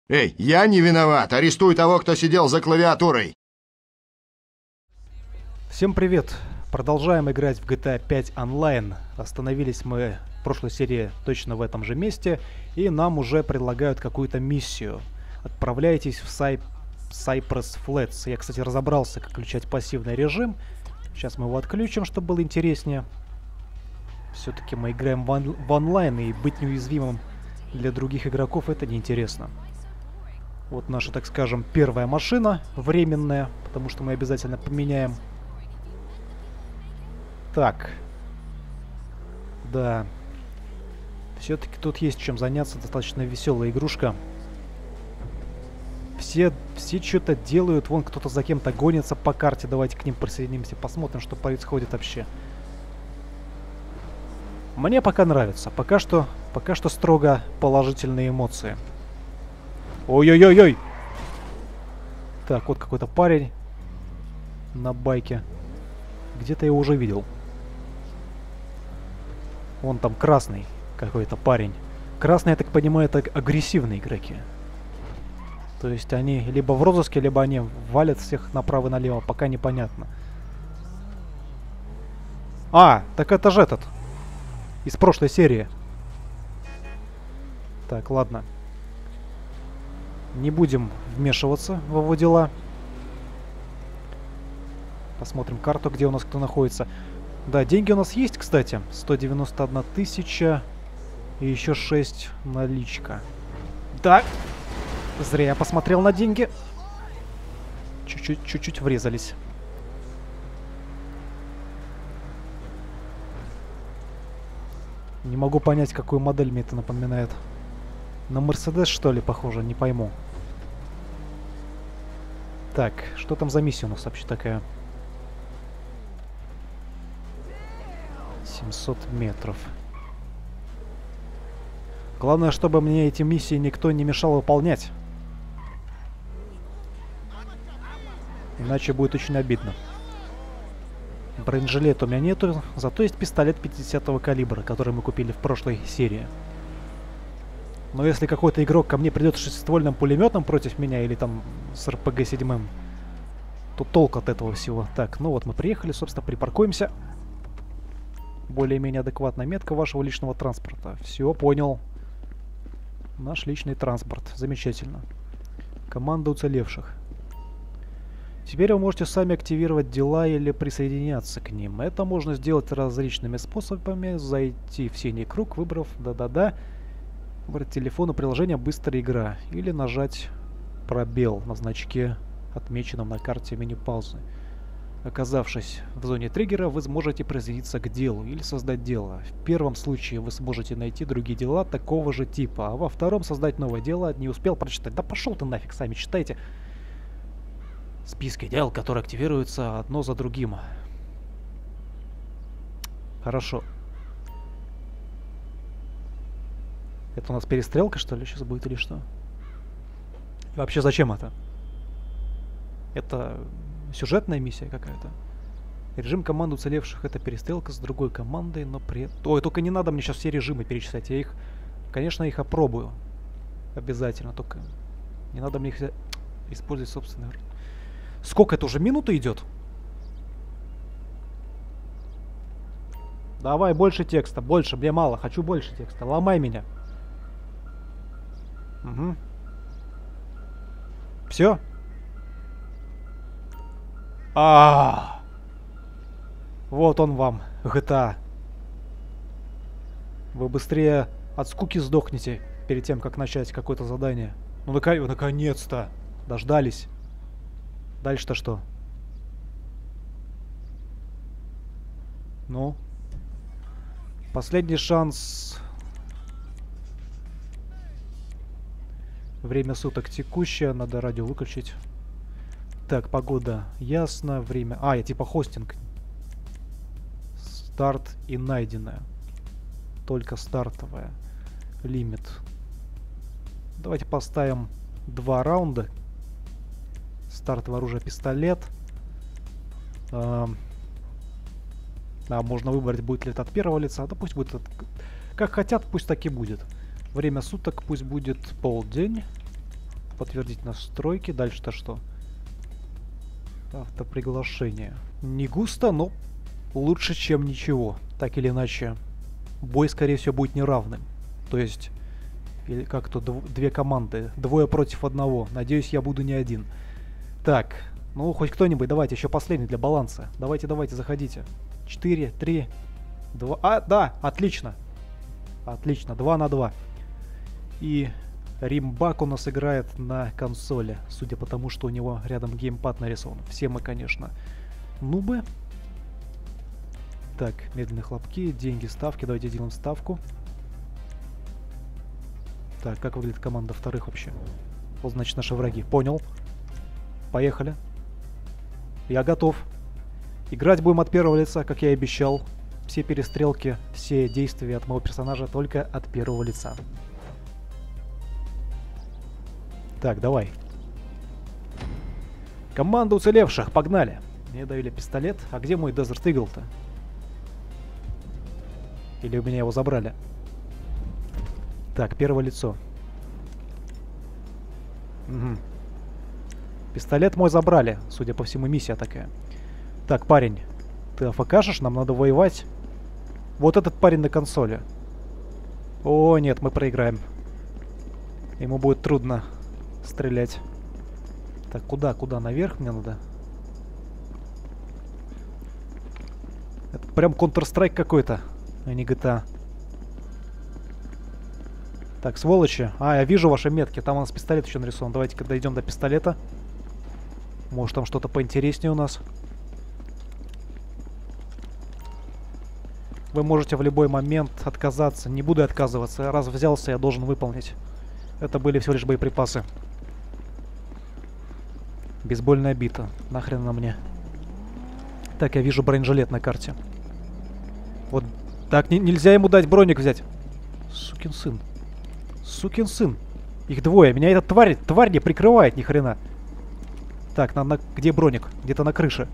Эй, я не виноват! Арестуй того, кто сидел за клавиатурой! Всем привет! Продолжаем играть в GTA 5 Online. Остановились мы в прошлой серии точно в этом же месте, и нам уже предлагают какую-то миссию. Отправляйтесь в Cypress Flats. Я, кстати, разобрался, как включать пассивный режим. Сейчас мы его отключим, чтобы было интереснее. Все-таки мы играем в онлайн, и быть неуязвимым для других игроков — это неинтересно. Вот наша, так скажем, первая машина, временная, потому что мы обязательно поменяем. Так. Да. Все-таки тут есть чем заняться, достаточно веселая игрушка. Все что-то делают, вон кто-то за кем-то гонится по карте. Давайте к ним присоединимся, посмотрим, что происходит вообще. Мне пока нравится. Пока что строго положительные эмоции. Ой-ой-ой-ой! Так, вот какой-то парень на байке. Где-то я его уже видел. Вон там красный какой-то парень. Красный, я так понимаю, это агрессивные игроки. То есть они либо в розыске, либо они валят всех направо и налево. Пока непонятно. А, так это же этот. Из прошлой серии. Так, ладно. Не будем вмешиваться в его дела. Посмотрим карту, где у нас кто находится. Да, деньги у нас есть, кстати. 191 тысяча. И еще 6 наличка. Да. Зря я посмотрел на деньги. Чуть-чуть врезались. Не могу понять, какую модель мне это напоминает. На Мерседес, что ли, похоже? Не пойму. Так, что там за миссия у нас вообще такая? 700 метров. Главное, чтобы мне эти миссии никто не мешал выполнять. Иначе будет очень обидно. Бронежилета у меня нету, зато есть пистолет 50-го калибра, который мы купили в прошлой серии. Но если какой-то игрок ко мне придет с шестиствольным пулеметом против меня или там с РПГ-7, то толк от этого всего. Так, ну вот мы приехали, собственно, припаркуемся. Более-менее адекватная метка вашего личного транспорта. Все, понял. Наш личный транспорт. Замечательно. Команда уцелевших. Теперь вы можете сами активировать дела или присоединяться к ним. Это можно сделать различными способами. Зайти в синий круг, выбрав да-да-да. Выбрать телефон и приложение «Быстрая игра». Или нажать пробел на значке, отмеченном на карте меню паузы. Оказавшись в зоне триггера, вы сможете присоединиться к делу или создать дело. В первом случае вы сможете найти другие дела такого же типа, а во втором создать новое дело. Не успел прочитать. Да пошел ты нафиг, сами читайте. Списки дел, которые активируются одно за другим. Хорошо. Это у нас перестрелка, что ли, сейчас будет или что? И вообще, зачем это? Это сюжетная миссия какая-то. Режим команды уцелевших — это перестрелка с другой командой, но при... Ой, только не надо мне сейчас все режимы перечислять. Я их, конечно, их опробую. Обязательно, только не надо мне их использовать собственно. Сколько это уже? Минута идет? Давай больше текста, больше, мне мало, хочу больше текста. Ломай меня. Угу. Все? Вот он вам, GTA. Вы быстрее от скуки сдохнете перед тем, как начать какое-то задание. Ну, наконец-то! Дождались. Дальше-то что? Ну? Последний шанс. Время суток текущее, надо радио выключить. Так, погода. Ясно. Время. А, я типа хостинг. Старт и найденное. Только стартовая. Лимит. Давайте поставим 2 раунда. Стартовое оружие, пистолет. Можно выбрать, будет ли это от первого лица. Да пусть будет как хотят, пусть так и будет. Время суток пусть будет полдень. Подтвердить настройки. Дальше-то что? Автоприглашение. Не густо, но лучше, чем ничего. Так или иначе, бой, скорее всего, будет неравным. То есть, или как-то две команды. 2 против 1. Надеюсь, я буду не один. Так, ну хоть кто-нибудь, давайте, еще последний для баланса. Давайте, заходите. 4, 3, 2. А, да, отлично. Отлично, 2 на 2. И Римбак у нас играет на консоли, судя по тому, что у него рядом геймпад нарисован. Все мы, конечно, нубы. Так, медленные хлопки, деньги, ставки. Давайте сделаем ставку. Так, как выглядит команда вторых вообще? Вот, значит, наши враги. Понял. Поехали. Я готов. Играть будем от первого лица, как я и обещал. Все перестрелки, все действия от моего персонажа только от первого лица. Так, давай. Команда уцелевших, погнали. Мне давили пистолет. А где мой Desert Eagle-то? Или у меня его забрали? Так, первое лицо. Угу. Пистолет мой забрали. Судя по всему, миссия такая. Так, парень, ты АФКшишь? Нам надо воевать. Вот этот парень на консоли. О, нет, мы проиграем. Ему будет трудно стрелять. Так, куда? Наверх мне надо? Это прям Counter-Strike какой-то, а не GTA. Так, сволочи. А, я вижу ваши метки. Там у нас пистолет еще нарисован. Давайте, когда идем до пистолета. Может, там что-то поинтереснее у нас. Вы можете в любой момент отказаться. Не буду отказываться. Раз взялся, я должен выполнить. Это были всего лишь боеприпасы. Бейсбольная бита. Нахрен на мне. Так, я вижу бронежилет на карте. Вот. Так, нельзя ему дать броник взять. Сукин сын. Сукин сын. Их двое. Меня эта тварь не прикрывает ни хрена. Так, где броник? Где-то на крыше.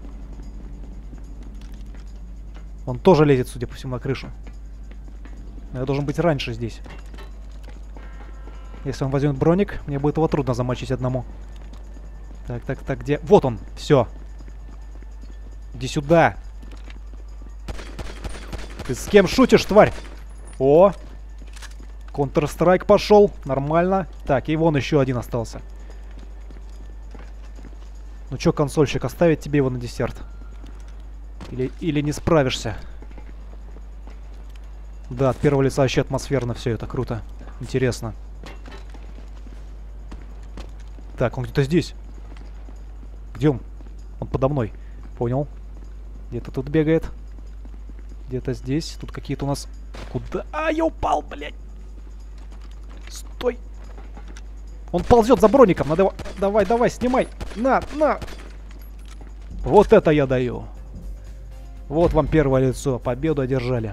Он тоже лезет, судя по всему, на крышу. Но я должен быть раньше здесь. Если он возьмет броник, мне будет его трудно замочить одному. Так, где? Вот он, все. Иди сюда. Ты с кем шутишь, тварь? О! Counter-Strike пошел, нормально. Так, и вон еще один остался. Ну чё, консольщик, оставить тебе его на десерт? Или не справишься? Да, от первого лица вообще атмосферно все это, круто. Интересно. Так, он где-то здесь. Где он? Он подо мной. Понял. Где-то тут бегает. Где-то здесь. Тут какие-то у нас... Куда? А, я упал, блядь. Стой. Он ползет за броником. Надо... Давай, снимай. На. Вот это я даю. Вот вам первое лицо. Победу одержали.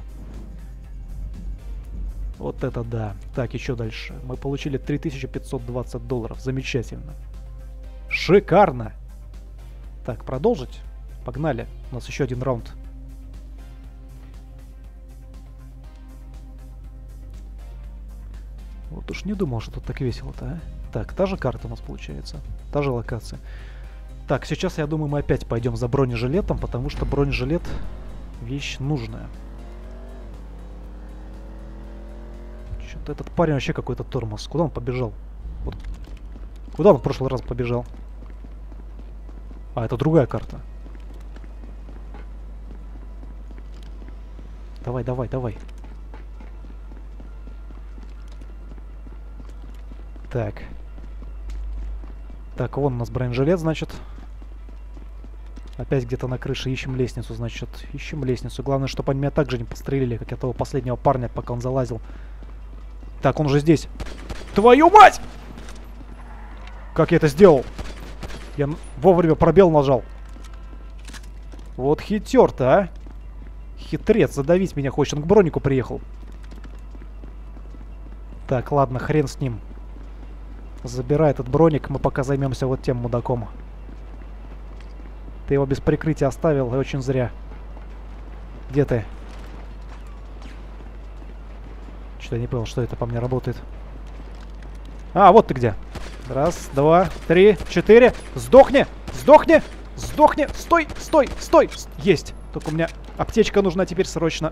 Вот это да. Так, еще дальше. Мы получили $3520. Замечательно. Шикарно. Так, продолжить? Погнали. У нас еще один раунд. Вот уж не думал, что тут так весело-то, а? Так, та же карта у нас получается. Та же локация. Так, сейчас, я думаю, мы опять пойдем за бронежилетом, потому что бронежилет вещь нужная. Что-то этот парень вообще какой-то тормоз. Куда он побежал? Вот. Куда он в прошлый раз побежал? А, это другая карта. Давай. Так. Так, вон у нас бронежилет, значит. Опять где-то на крыше ищем лестницу, значит. Ищем лестницу. Главное, чтобы они меня так же не подстрелили, как я того последнего парня, пока он залазил. Так, он уже здесь. Твою мать! Как я это сделал? Я вовремя пробел нажал. Вот хитер-то, а? Хитрец, задавить меня хочет. Он к бронику приехал. Так, ладно, хрен с ним. Забирай этот броник, мы пока займемся вот тем мудаком. Ты его без прикрытия оставил, и очень зря. Где ты? Что-то я не понял, что это по мне работает. А, вот ты где. Раз, два, три, четыре. Сдохни! Сдохни! Сдохни! Стой! Стой! Стой! Есть! Только у меня аптечка нужна теперь срочно.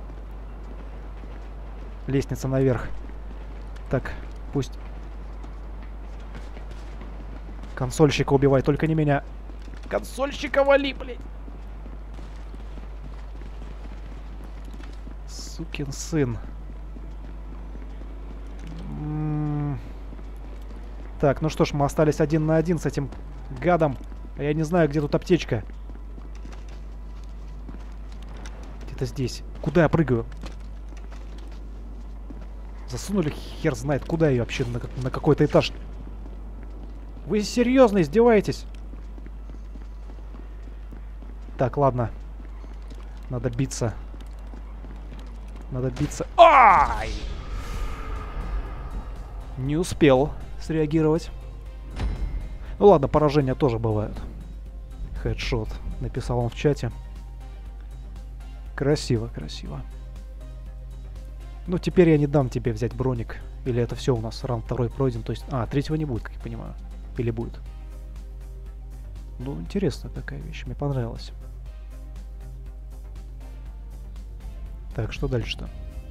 Лестница наверх. Так, пусть... Консольщика убивай, только не меня. Консольщика вали, блядь! Сукин сын. Так, ну что ж, мы остались 1 на 1 с этим гадом. А я не знаю, где тут аптечка. Где-то здесь. Куда я прыгаю? Засунули хер знает куда ее вообще, на какой-то этаж. Вы серьезно издеваетесь? Так, ладно. Надо биться. Надо биться. Ай! Не успел среагировать. Ну ладно, поражения тоже бывают. Хедшот. Написал он в чате. Красиво, красиво. Ну, теперь я не дам тебе взять броник. Или это все у нас раунд 2 пройден. То есть... А, 3-го не будет, как я понимаю. Или будет. Ну, интересная такая вещь. Мне понравилась. Так, что дальше-то?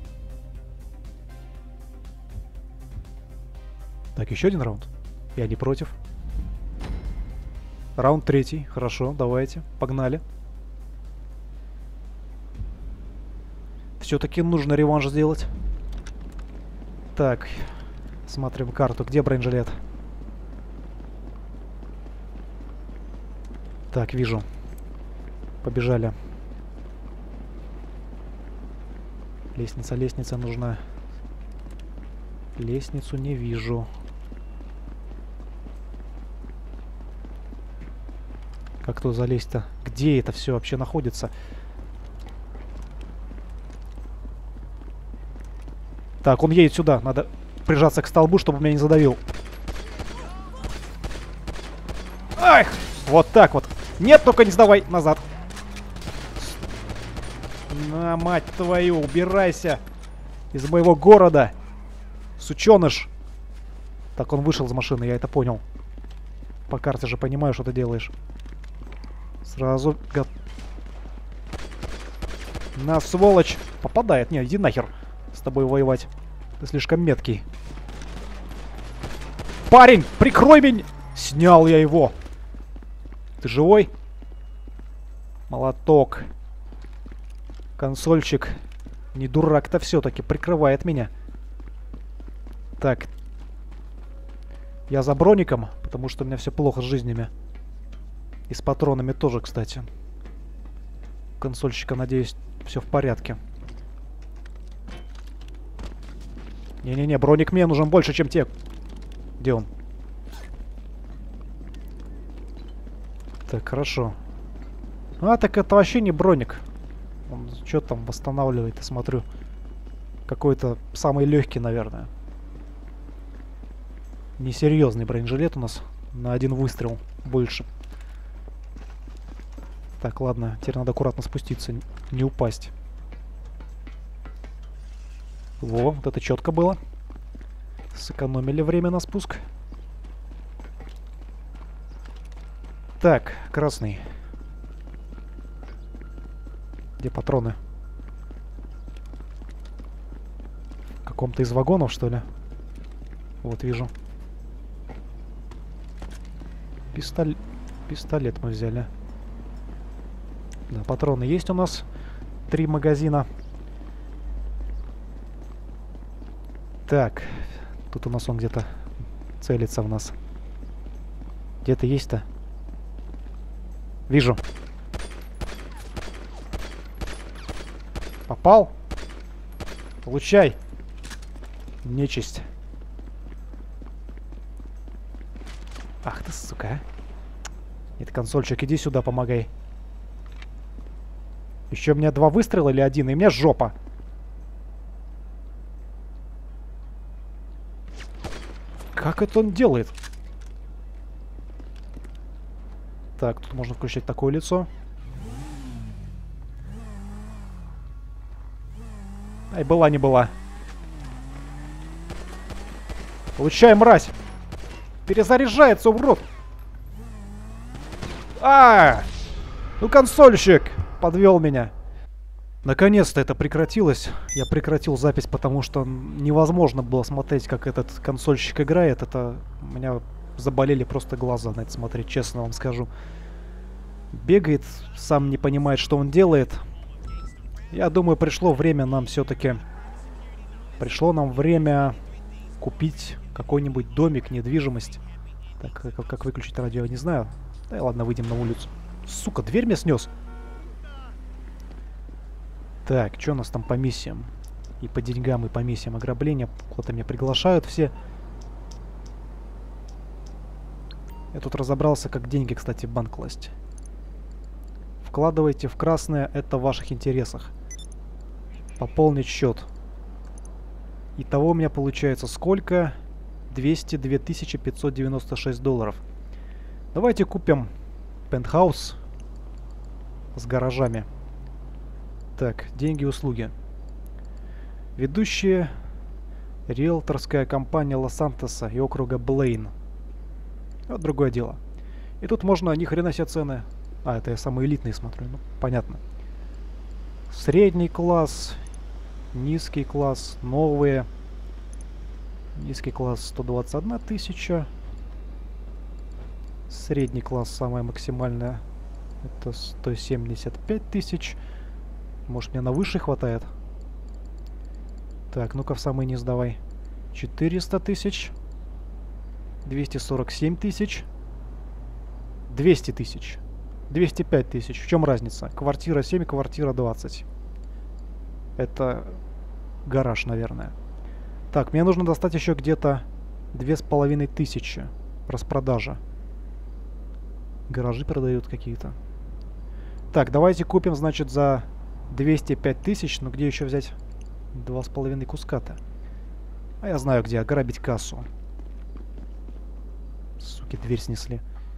Так, еще один раунд. Я не против. Раунд 3. Хорошо, давайте. Погнали. Все-таки нужно реванш сделать. Так. Смотрим карту. Где бронежилет? Так, вижу. Побежали. Лестница, лестница нужна. Лестницу не вижу. Как тут залезть-то? Где это все вообще находится? Так, он едет сюда. Надо прижаться к столбу, чтобы меня не задавил. Ах! Вот так вот. Нет, только не сдавай назад. На, мать твою, убирайся из моего города. Сученыш. Так, он вышел из машины, я это понял. По карте же понимаю, что ты делаешь. Сразу... На, сволочь. Попадает. Не, иди нахер с тобой воевать. Ты слишком меткий. Парень, прикрой меня! Снял я его. Ты живой? Молоток. Консольчик. Не дурак-то все-таки. Прикрывает меня. Так. Я за броником, потому что у меня все плохо с жизнями. И с патронами тоже, кстати. Консольщика, надеюсь, все в порядке. Не-не-не, броник мне нужен больше, чем те. Где он? Так, хорошо. А, так это вообще не броник. Он что там восстанавливает, я смотрю. Какой-то самый легкий, наверное. Несерьезный бронежилет у нас. На один выстрел больше. Так, ладно. Теперь надо аккуратно спуститься. Не упасть. Во, вот это четко было. Сэкономили время на спуск. Так, красный. Где патроны? В каком-то из вагонов, что ли? Вот, вижу. Пистолет мы взяли. Да, патроны есть у нас. 3 магазина. Так. Тут у нас он где-то целится в нас. Где-то есть-то? Вижу. Попал? Получай. Нечисть. Ах ты, сука, а. Нет, консольчик, иди сюда, помогай. Еще у меня 2 выстрела или 1, и у меня жопа. Как это он делает? Так, тут можно включать такое лицо. Ай, была не была. Получай, мразь! Перезаряжается, урод! Ну, консольщик! Подвел меня. Наконец-то это прекратилось. Я прекратил запись, потому что невозможно было смотреть, как этот консольщик играет. Это... У меня заболели просто глаза на это смотреть, честно вам скажу. Бегает, сам не понимает, что он делает. Я думаю, пришло время нам все-таки... Пришло нам время купить какой-нибудь домик, недвижимость. Так, как выключить радио, я не знаю. Да и ладно, выйдем на улицу. Сука, дверь мне снес. Так, что у нас там по миссиям? И по деньгам, и по миссиям ограбления. Куда-то меня приглашают все. Я тут разобрался, как деньги, кстати, в банк класть. Вкладывайте в красное, это в ваших интересах. Пополнить счет. Итого у меня получается сколько? 202 596 долларов. Давайте купим пентхаус с гаражами. Так, деньги и услуги. Ведущая риэлторская компания Лос-Сантоса и округа Блейн. Вот другое дело. И тут можно ни хрена себе цены. А, это я самый элитный смотрю. Ну, понятно. Средний класс, низкий класс, новые. Низкий класс 121 тысяча. Средний класс самая максимальная. Это 175 тысяч. Может, мне на высший хватает? Так, ну-ка в самый низ давай. 400 тысяч. 247 тысяч. 200 тысяч. 205 тысяч. В чем разница? Квартира 7, квартира 20. Это гараж, наверное. Так, мне нужно достать еще где-то 2500. Распродажа. Гаражи продают какие-то. Так, давайте купим, значит, за 205 тысяч. Но где еще взять 2,5 куска-то? А я знаю где. Ограбить кассу. Суки, дверь снесли.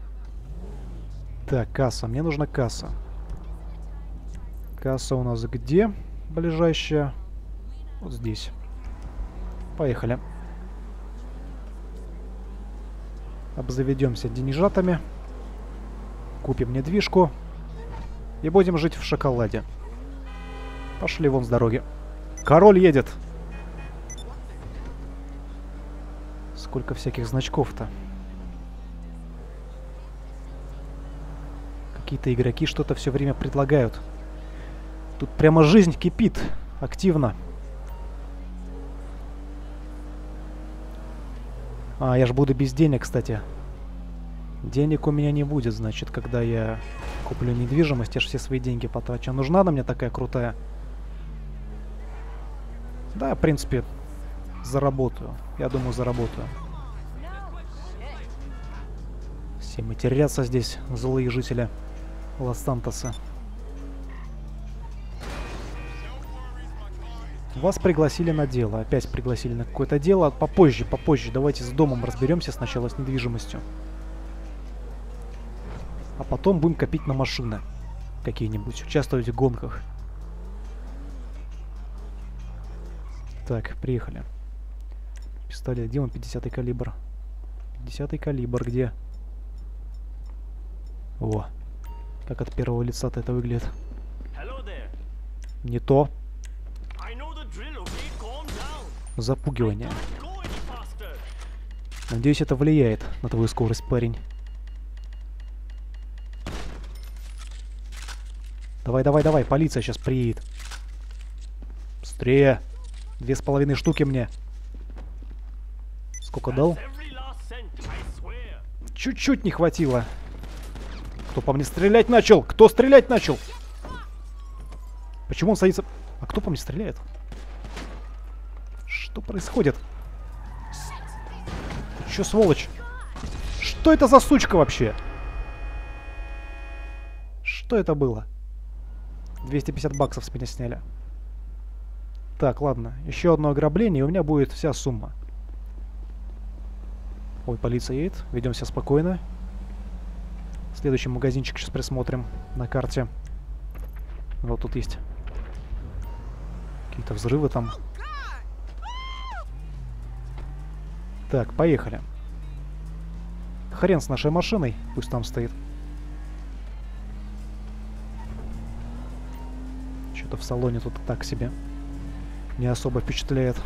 Так, касса. Мне нужна касса. Касса у нас где? Ближайшая. Вот здесь. Поехали. Обзаведемся деньжатами. Купим недвижку. И будем жить в шоколаде. Пошли вон с дороги. Король едет. Сколько всяких значков-то. Какие-то игроки что-то все время предлагают. Тут прямо жизнь кипит. Активно. А, я ж буду без денег, кстати. Денег у меня не будет, значит, когда я куплю недвижимость, я же все свои деньги потрачу. Нужна она мне такая крутая? Да, в принципе, заработаю. Я думаю, заработаю. Все матерятся здесь, злые жители Лос-Сантоса. Вас пригласили на дело. Опять пригласили на какое-то дело. Попозже. Давайте с домом разберемся сначала, с недвижимостью. А потом будем копить на машины какие-нибудь. Участвовать в гонках. Так, приехали. Пистолет. Где он? 50-й калибр. 50-й калибр где? О. Как от первого лица-то это выглядит. Не то. Запугивание. Надеюсь, это влияет на твою скорость, парень. Давай, полиция сейчас приедет. Быстрее. 2,5 штуки мне. Сколько дал? Чуть-чуть не хватило. Кто по мне стрелять начал? Кто стрелять начал? Почему он садится? А кто по мне стреляет? Что происходит? Чё, сволочь? Что это за сучка вообще? Что это было? 250 баксов с меня сняли. Так, ладно. Еще одно ограбление, и у меня будет вся сумма. Ой, полиция едет. Ведем себя спокойно. Следующий магазинчик сейчас присмотрим на карте. Вот тут есть какие-то взрывы там. Так, поехали. Хрен с нашей машиной. Пусть там стоит. Что-то в салоне тут так себе. Не особо впечатляет.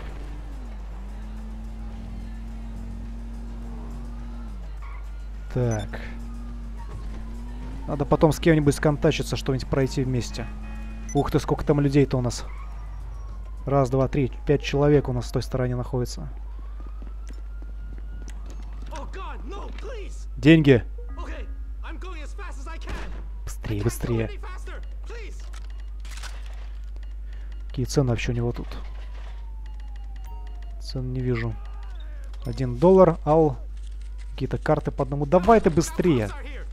Так. Надо потом с кем-нибудь сконтачиться, что-нибудь пройти вместе. Ух ты, сколько там людей-то у нас. Раз, два, три, 5 человек у нас с той стороны находится. Деньги. Быстрее, быстрее. Какие цены вообще у него тут? Цен не вижу. $1. Ал. Какие-то карты по одному. Давай ты быстрее.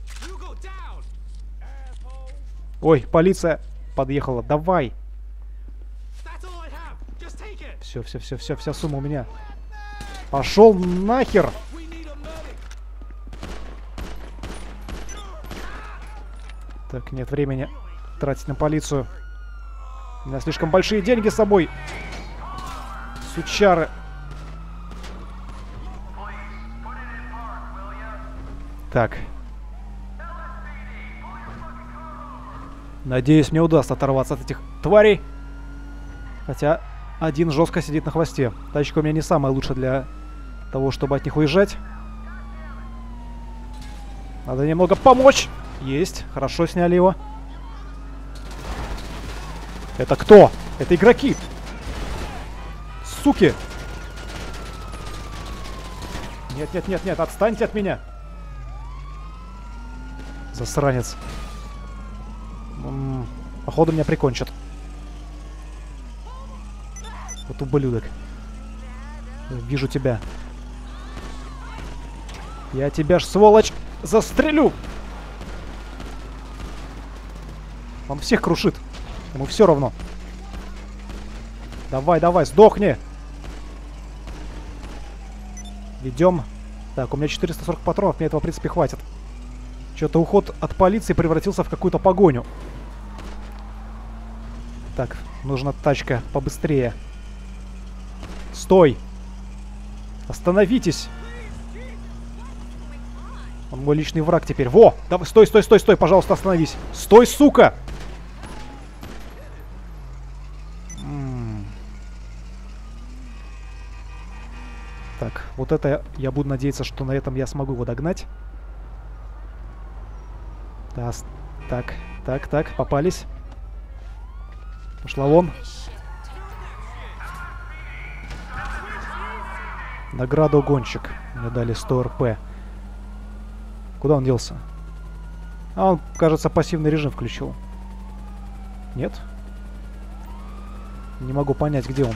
Ой, полиция подъехала. Давай. Все, все, все, все, вся сумма у меня. Пошел нахер. Так, нет времени тратить на полицию. У меня слишком большие деньги с собой. Сучары. Так. Надеюсь, мне удастся оторваться от этих тварей. Хотя один жестко сидит на хвосте. Тачка у меня не самая лучшая для того, чтобы от них уезжать. Надо немного помочь. Есть. Хорошо сняли его. Это кто? Это игроки. Суки. Нет, нет, нет, нет. Отстаньте от меня. Засранец. Походу меня прикончат. Вот ублюдок. Вижу тебя. Я тебя ж, сволочь, застрелю. Он всех крушит. Ему все равно. Давай, давай, сдохни. Ведем. Так, у меня 440 патронов, мне этого, в принципе, хватит. Что-то уход от полиции превратился в какую-то погоню. Так, нужна тачка побыстрее. Стой! Остановитесь! Он мой личный враг теперь. Во! Давай, стой, стой, стой, стой, пожалуйста, остановись. Стой, сука! Так, вот это я буду надеяться, что на этом я смогу его догнать. Да, так, так, так, попались. Пошла вон. Награду гонщик. Мне дали 100 РП. Куда он делся? А, он, кажется, пассивный режим включил. Нет? Не могу понять, где он.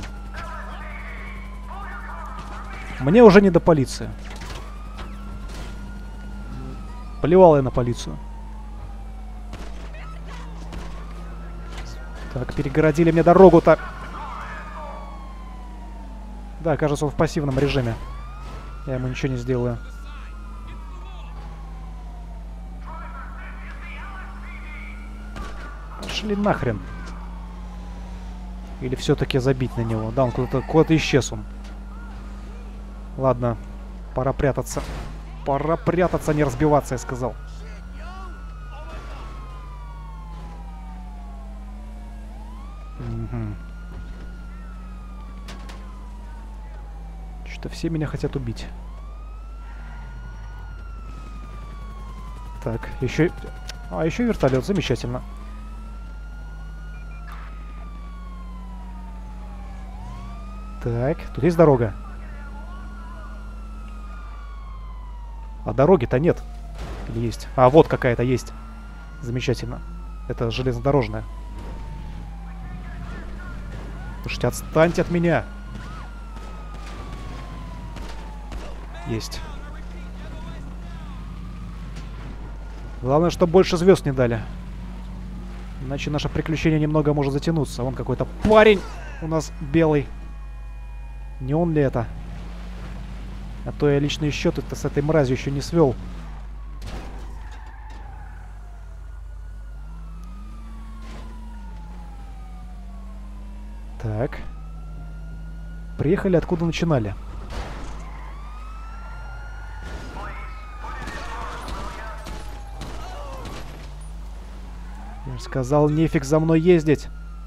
Мне уже не до полиции. Плевал я на полицию. Так, перегородили мне дорогу-то. Да, кажется, он в пассивном режиме. Я ему ничего не сделаю. Пошли нахрен. Или все-таки забить на него? Да, он куда-то исчез он. Ладно, пора прятаться. Пора прятаться, не разбиваться, я сказал. Угу. Что-то все меня хотят убить. Так, еще... А, еще вертолет, замечательно. Так, тут есть дорога. А дороги-то нет. Или есть? А, вот какая-то есть. Замечательно. Это железнодорожная. Слушайте, отстаньте от меня. Есть. Главное, чтобы больше звезд не дали. Иначе наше приключение немного может затянуться. Вон какой-то парень у нас белый. Не он ли это? А то я личные счеты-то с этой мразью еще не свел. Так. Приехали откуда начинали. Сказал, нефиг за мной ездить.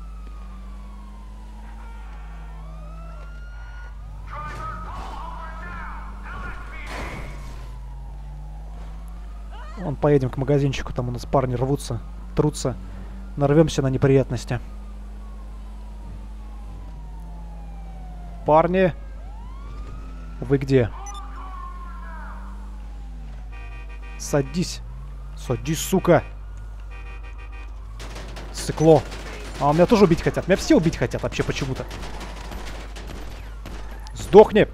Вон, поедем к магазинчику, там у нас парни рвутся, трутся. Нарвемся на неприятности. Парни, вы где? Садись. Садись, сука. Сыкло. А, меня тоже убить хотят. Меня все убить хотят вообще почему-то. Сдохни.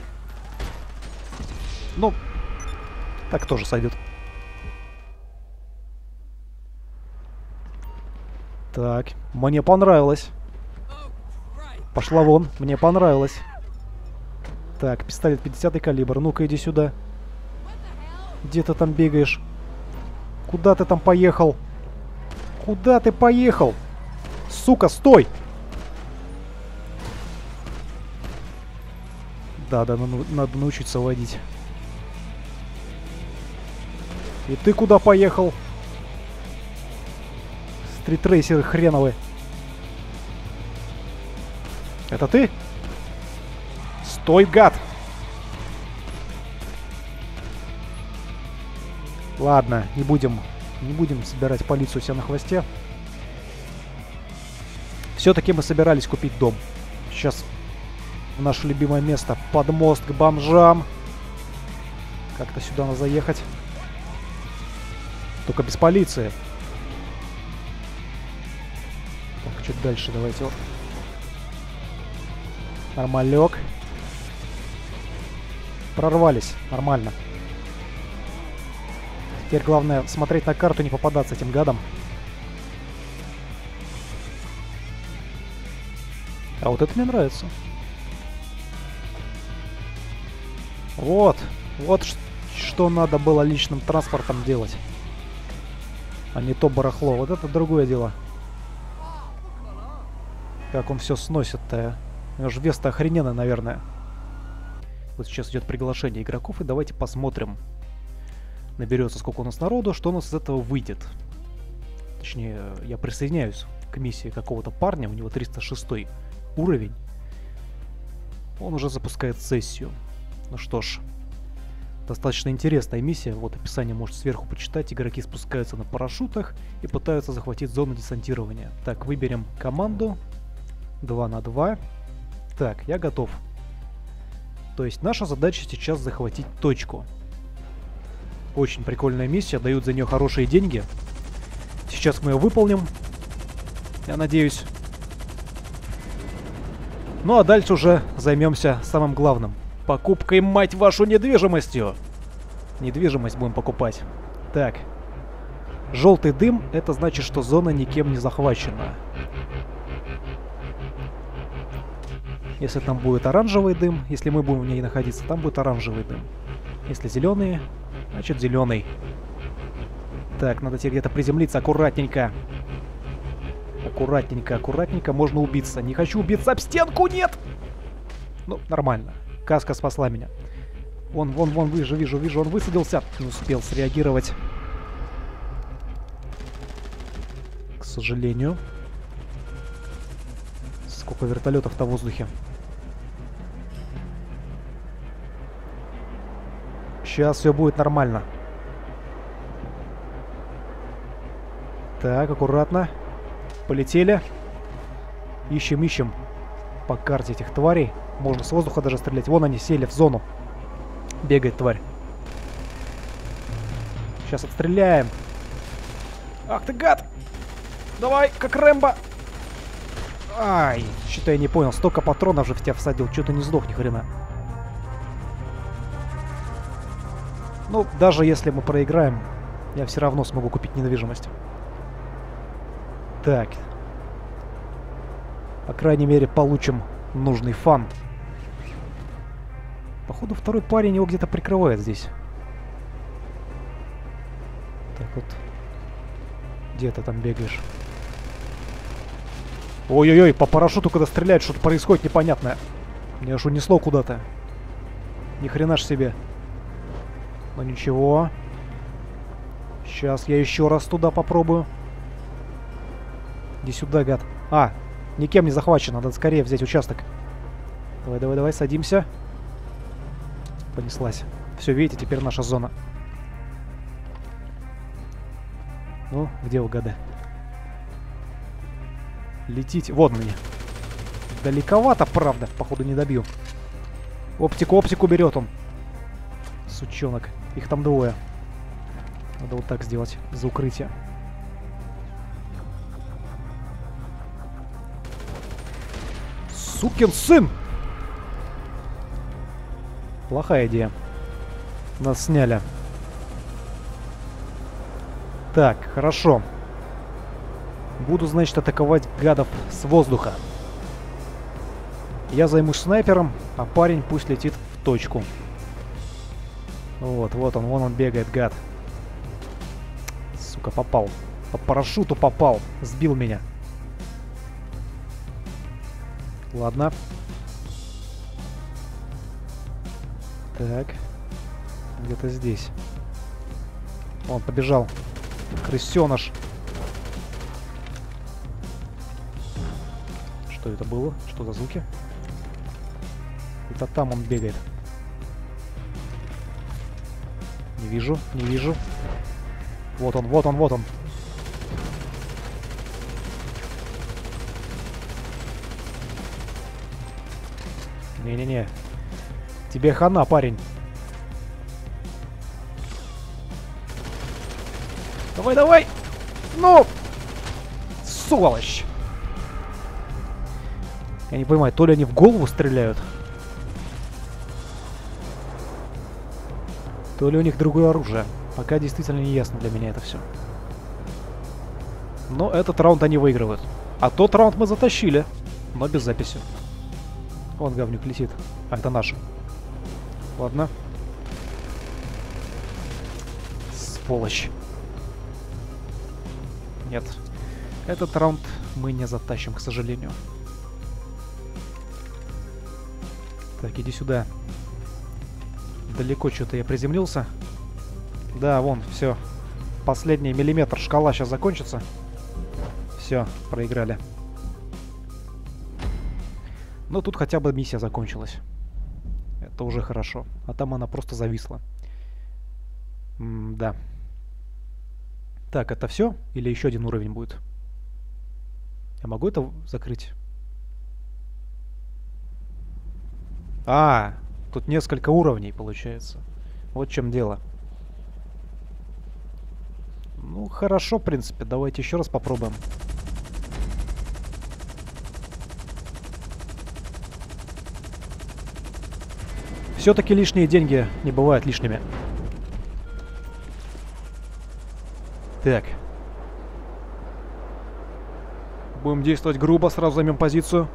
Ну, так тоже сойдет. Так, мне понравилось. Пошла вон, мне понравилось. Так, пистолет 50-й калибр. Ну-ка, иди сюда. Где ты там бегаешь? Куда ты там поехал? Куда ты поехал? Сука, стой! Да, надо научиться водить. И ты куда поехал? Стритрейсеры хреновые. Это ты? Стой, гад! Ладно, не будем собирать полицию себя на хвосте. Все-таки мы собирались купить дом. Сейчас в наше любимое место. Под мост к бомжам. Как-то сюда надо заехать. Только без полиции. Так, чуть дальше давайте. Нормалек. Прорвались. Нормально. Теперь главное смотреть на карту, не попадаться этим гадам. А вот это мне нравится. Вот что надо было личным транспортом делать. А не то барахло. Вот это другое дело. Как он все сносит-то. У него же вес-то охрененный, наверное. Вот сейчас идет приглашение игроков, и давайте посмотрим. Наберется сколько у нас народу, что у нас из этого выйдет. Точнее, я присоединяюсь к миссии какого-то парня, у него 306 уровень. Он уже запускает сессию. Ну что ж, достаточно интересная миссия. Вот описание можете сверху почитать. Игроки спускаются на парашютах и пытаются захватить зону десантирования. Так, выберем команду. 2 на 2. Так, я готов. То есть наша задача сейчас захватить точку. Очень прикольная миссия, дают за нее хорошие деньги. Сейчас мы ее выполним. Я надеюсь. Ну а дальше уже займемся самым главным. Покупкой, мать вашу, недвижимостью. Недвижимость будем покупать. Так. Желтый дым, это значит, что зона никем не захвачена. Если там будет оранжевый дым, если мы будем в ней находиться, там будет оранжевый дым. Если зеленый, значит зеленый. Так, надо тебе где-то приземлиться аккуратненько. Аккуратненько, аккуратненько, можно убиться. Не хочу убиться об стенку, нет! Ну, нормально. Каска спасла меня. Вон, вижу, он высадился. Не успел среагировать. К сожалению. Сколько вертолетов-то в воздухе. Сейчас все будет нормально. Так, аккуратно. Полетели. Ищем по карте этих тварей. Можно с воздуха даже стрелять. Вон они сели в зону. Бегает тварь. Сейчас отстреляем. Ах ты гад! Давай, как Рэмбо! Ай, что-то я не понял. Столько патронов же в тебя всадил. Что-то не сдох ни хрена. Ну, даже если мы проиграем, я все равно смогу купить недвижимость. Так. По крайней мере, получим нужный фан. Походу, второй парень его где-то прикрывает здесь. Так вот. Где ты там бегаешь? Ой-ой-ой, по парашюту когда стреляют, что-то происходит непонятное. Меня аж унесло куда-то. Ни хрена ж себе. Но ничего. Сейчас я еще раз туда попробую. Иди сюда, гад. А, никем не захвачен. Надо скорее взять участок. Давай, давай, давай, садимся. Понеслась. Все, видите, теперь наша зона. Ну, где вы, гады? Летите. Вот мне. Далековато, правда. Походу, не добью. Оптику берет он. Сучонок. Их там двое. Надо вот так сделать. За укрытие. Сукин сын! Плохая идея. Нас сняли. Так, хорошо. Буду, значит, атаковать гадов с воздуха. Я займусь снайпером, а парень пусть летит в точку. Вот, вот он, вон он бегает, гад. Сука, попал. По парашюту попал. Сбил меня. Ладно. Так. Где-то здесь. Он побежал. Крысеныш. Что это было? Что за звуки? Это там он бегает. Не вижу, не вижу. Вот он, вот он, вот он. Не-не-не. Тебе хана, парень. Давай, давай! Ну! Сволочь! Я не понимаю, то ли они в голову стреляют, то ли у них другое оружие. Пока действительно не ясно для меня это все. Но этот раунд они выигрывают. А тот раунд мы затащили, но без записи. Вон говнюк летит. А, это наш. Ладно. Сволочь. Нет. Этот раунд мы не затащим, к сожалению. Так, иди сюда. Далеко что-то я приземлился. Да, вон, все. Последний миллиметр шкала сейчас закончится. Все, проиграли. Но тут хотя бы миссия закончилась. Это уже хорошо. А там она просто зависла. Да. Так, это все? Или еще один уровень будет? Я могу это закрыть? А, тут несколько уровней получается. Вот в чем дело. Ну, хорошо, в принципе. Давайте еще раз попробуем. Все-таки лишние деньги не бывают лишними. Так. Будем действовать грубо, сразу займем позицию.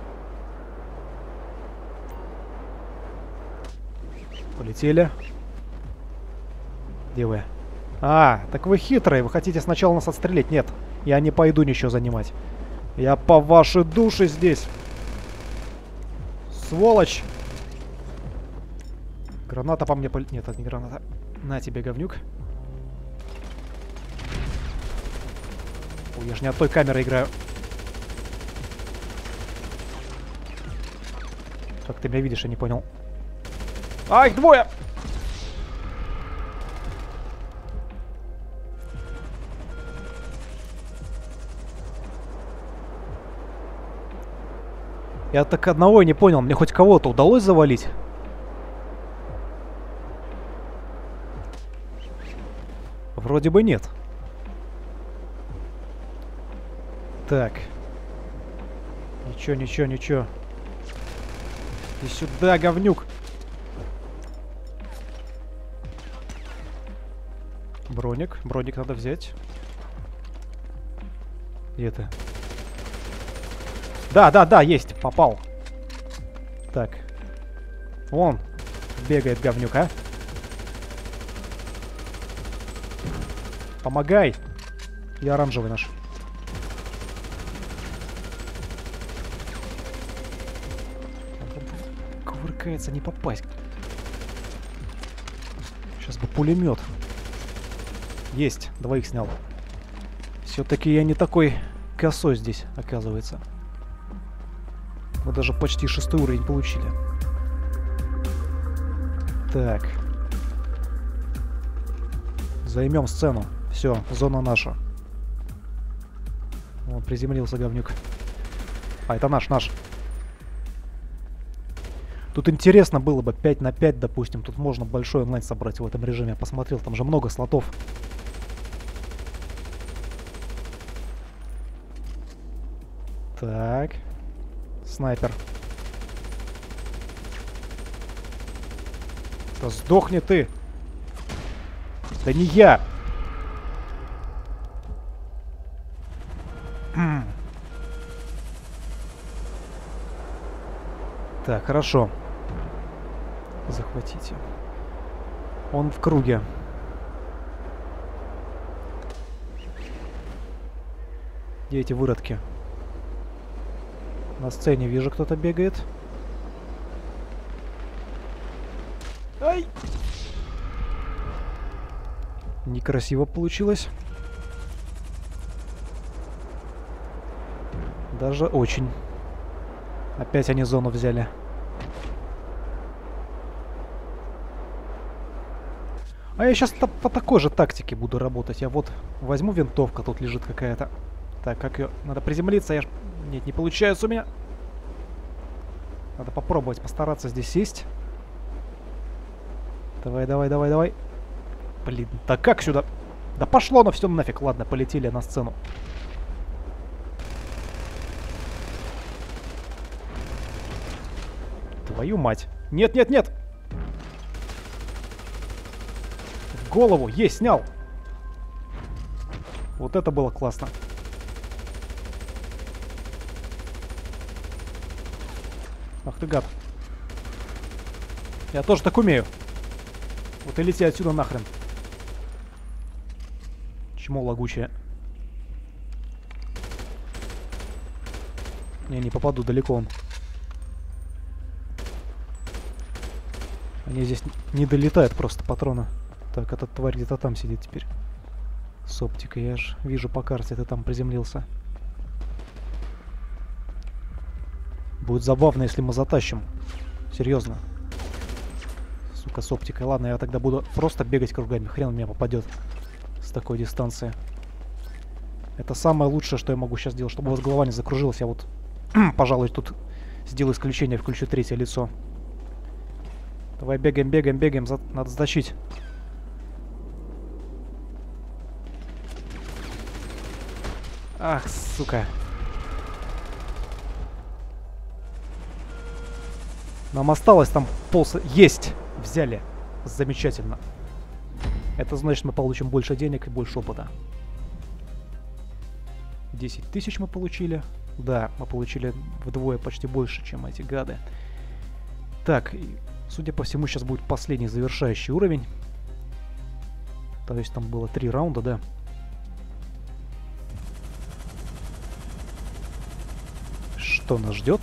Полетели. Где вы? А, так вы хитрые. Вы хотите сначала нас отстрелить? Нет, я не пойду ничего занимать. Я по вашей душе здесь. Сволочь. Граната по мне Нет, это не граната. На тебе, говнюк. Ой, я же не от той камеры играю. Как ты меня видишь, я не понял. А, их двое! Я так одного и не понял. Мне хоть кого-то удалось завалить? Вроде бы нет. Так. Ничего, ничего, ничего. Иди сюда, говнюк. Броник. Броник надо взять. Где ты? Да, да, да, есть. Попал. Так. Вон. Бегает говнюк, а. Помогай. Я оранжевый наш. Кувыркается, не попасть. Сейчас бы пулемет. Есть. Двоих снял. Все-таки я не такой косой здесь, оказывается. Мы даже почти 6-й уровень получили. Так. Займем сцену. Все, зона наша. Он приземлился, говнюк. А, это наш. Тут интересно было бы 5 на 5, допустим. Тут можно большой онлайн собрать в этом режиме. Я посмотрел, там же много слотов. Так. Снайпер. Да сдохни ты! Да не я! Так, хорошо. Захватите. Он в круге. Где эти выродки? На сцене вижу, кто-то бегает. Ай! Некрасиво получилось. Даже очень. Опять они зону взяли. А я сейчас по такой же тактике буду работать. Я вот возьму винтовку, тут лежит какая-то. Так, как ее... Надо приземлиться, я ж... Нет, не получается у меня. Надо попробовать постараться здесь сесть. Давай. Блин, да как сюда? Да пошло оно все нафиг. Ладно, полетели на сцену. Твою мать. Нет. В голову. Есть, снял. Вот это было классно. Ах ты гад. Я тоже так умею. Вот и лети отсюда нахрен. Чмо лагучее. Не попаду, далеко он. Они здесь не долетают просто патроны. Так, этот тварь где-то там сидит теперь. С оптикой, я же вижу по карте, ты там приземлился. Будет забавно, если мы затащим. Серьезно. Сука, с оптикой. Ладно, я тогда буду просто бегать кругами. Хрен он меня попадет с такой дистанции. Это самое лучшее, что я могу сейчас сделать, чтобы у вас голова не закружилась. Я вот, пожалуй, тут сделаю исключение, включу третье лицо. Давай бегаем. Надо затащить. Ах, сука. Нам осталось там Есть! Взяли. Замечательно. Это значит, мы получим больше денег и больше опыта. 10 тысяч мы получили. Да, мы получили вдвое почти больше, чем эти гады. Так, судя по всему, сейчас будет последний завершающий уровень. То есть там было 3 раунда, да? Что нас ждет?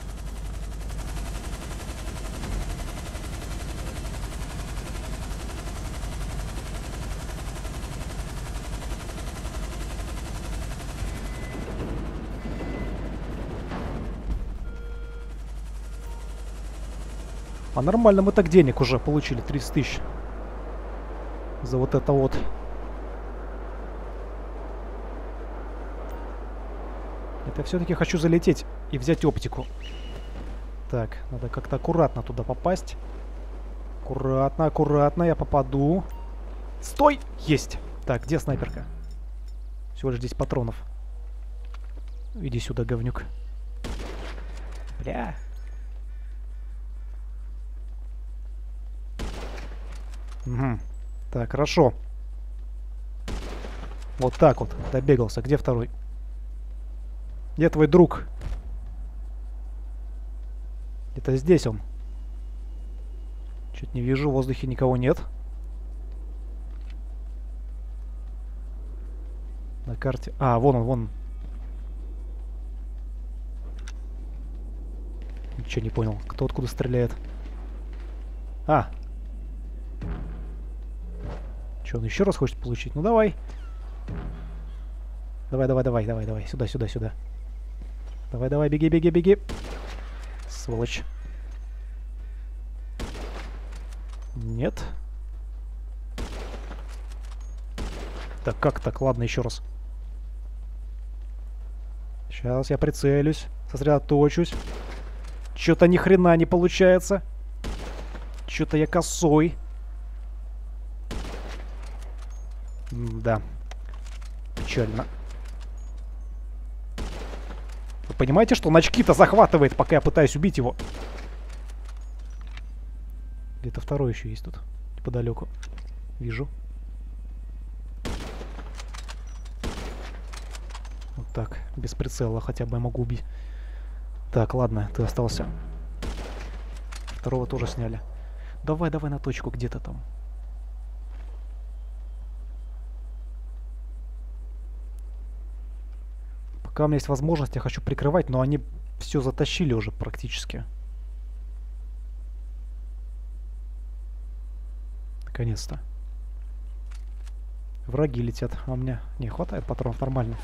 А нормально мы так денег уже получили, 30 тысяч. За вот это вот. Это я все-таки хочу залететь и взять оптику. Так, надо как-то аккуратно туда попасть. Аккуратно, я попаду. Стой! Есть! Так, где снайперка? Всего лишь 10 патронов. Иди сюда, говнюк. Бля. Угу. Так, хорошо. Вот так вот. Добегался. Где второй? Где твой друг? Где-то здесь он. Чуть не вижу. В воздухе никого нет. На карте. А, вон он. Ничего не понял. Кто откуда стреляет? А. Что, он еще раз хочет получить? Ну давай. Давай, давай, давай, давай, давай. Сюда, сюда, сюда. Давай, давай, беги, беги, беги. Сволочь. Нет. Так, как так? Ладно, еще раз. Сейчас я прицелюсь, сосредоточусь. Что-то ни хрена не получается. Что-то я косой. Да. Печально. Вы понимаете, что он очки-то захватывает, пока я пытаюсь убить его? Где-то второй еще есть тут, неподалеку. Вижу. Вот так, без прицела хотя бы я могу убить. Так, ладно, ты остался. Второго тоже сняли. Давай, давай на точку, где-то там. Пока у меня есть возможность, я хочу прикрывать, но они все затащили уже практически. Наконец-то. Враги летят, а у меня не хватает патронов нормально.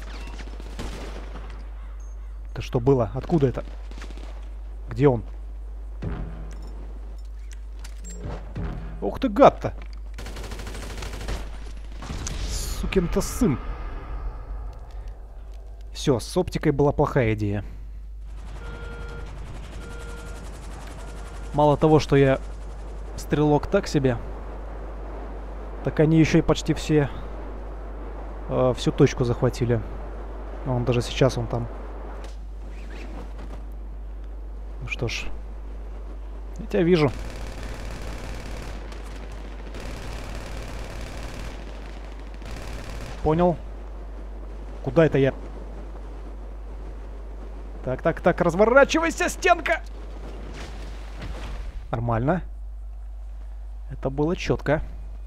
Это что было? Откуда это? Где он? Ух ты, гад-то! Сукин-то сын. Все, с оптикой была плохая идея. Мало того, что я стрелок так себе, так они еще и почти все всю точку захватили. Он даже сейчас он там. Ну что ж, я тебя вижу. Понял. Куда это я? Так, так, так, разворачивайся, стенка! Нормально. Это было четко.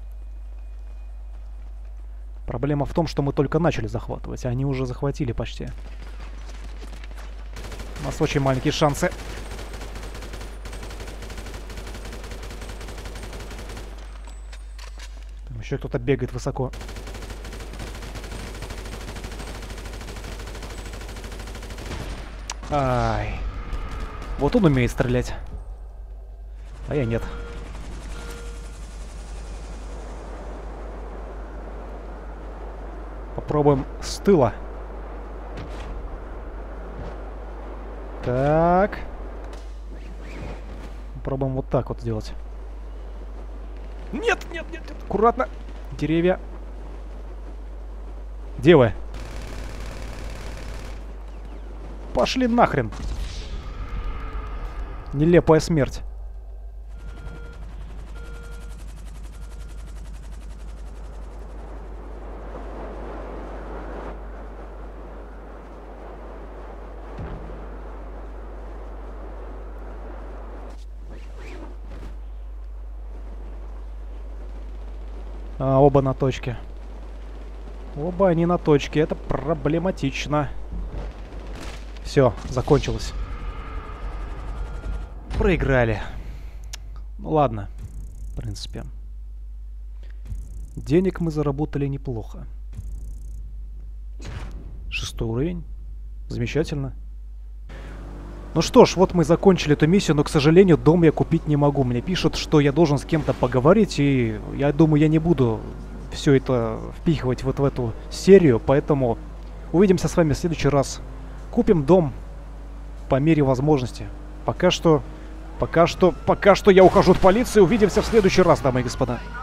Проблема в том, что мы только начали захватывать, а они уже захватили почти. У нас очень маленькие шансы. Там еще кто-то бегает высоко. Ай. Вот он умеет стрелять. А я нет. Попробуем с тыла. Так. Попробуем вот так вот сделать. Нет, нет, нет, нет. Аккуратно. Деревья. Где вы? Пошли нахрен. Нелепая смерть. Оба на точке. Оба они на точке. Это проблематично. Все, закончилось. Проиграли. Ну ладно, в принципе. Денег мы заработали неплохо. 6 уровень. Замечательно. Ну что ж, вот мы закончили эту миссию, но, к сожалению, дом я купить не могу. Мне пишут, что я должен с кем-то поговорить, и я думаю, я не буду все это впихивать вот в эту серию, поэтому увидимся с вами в следующий раз. Купим дом по мере возможности. Пока что я ухожу от полиции. Увидимся в следующий раз, дамы и господа.